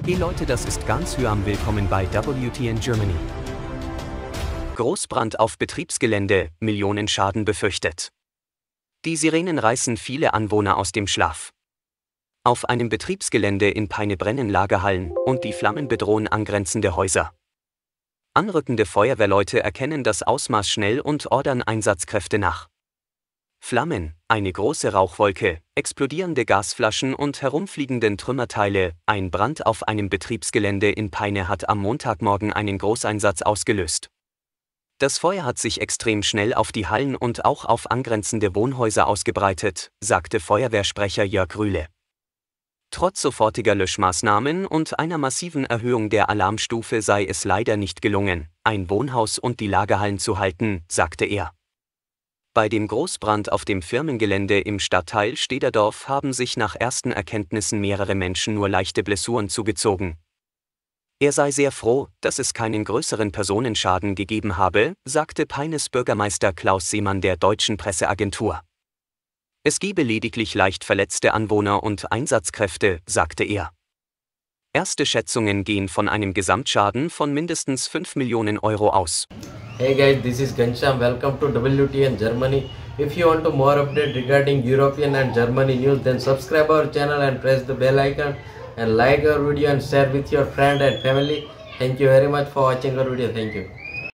Hey Leute, das ist ganz Hyam, willkommen bei WTN Germany. Großbrand auf Betriebsgelände, Millionen Schaden befürchtet. Die Sirenen reißen viele Anwohner aus dem Schlaf. Auf einem Betriebsgelände in Peine brennen Lagerhallen und die Flammen bedrohen angrenzende Häuser. Anrückende Feuerwehrleute erkennen das Ausmaß schnell und ordern Einsatzkräfte nach. Flammen, eine große Rauchwolke, explodierende Gasflaschen und herumfliegenden Trümmerteile. Ein Brand auf einem Betriebsgelände in Peine hat am Montagmorgen einen Großeinsatz ausgelöst. Das Feuer hat sich extrem schnell auf die Hallen und auch auf angrenzende Wohnhäuser ausgebreitet, sagte Feuerwehrsprecher Jörg Rühle. Trotz sofortiger Löschmaßnahmen und einer massiven Erhöhung der Alarmstufe sei es leider nicht gelungen, ein Wohnhaus und die Lagerhallen zu halten, sagte er. Bei dem Großbrand auf dem Firmengelände im Stadtteil Stederdorf haben sich nach ersten Erkenntnissen mehrere Menschen nur leichte Blessuren zugezogen. Er sei sehr froh, dass es keinen größeren Personenschaden gegeben habe, sagte Peines Bürgermeister Klaus Seemann der Deutschen Presseagentur. Es gebe lediglich leicht verletzte Anwohner und Einsatzkräfte, sagte er. Erste Schätzungen gehen von einem Gesamtschaden von mindestens 5 Millionen Euro aus. Hey guys, this is Ghanshyam. Welcome to WTN Germany. If you want to more update regarding European and Germany news, then subscribe our channel and press the bell icon and like our video and share with your friend and family. Thank you very much for watching our video. Thank you.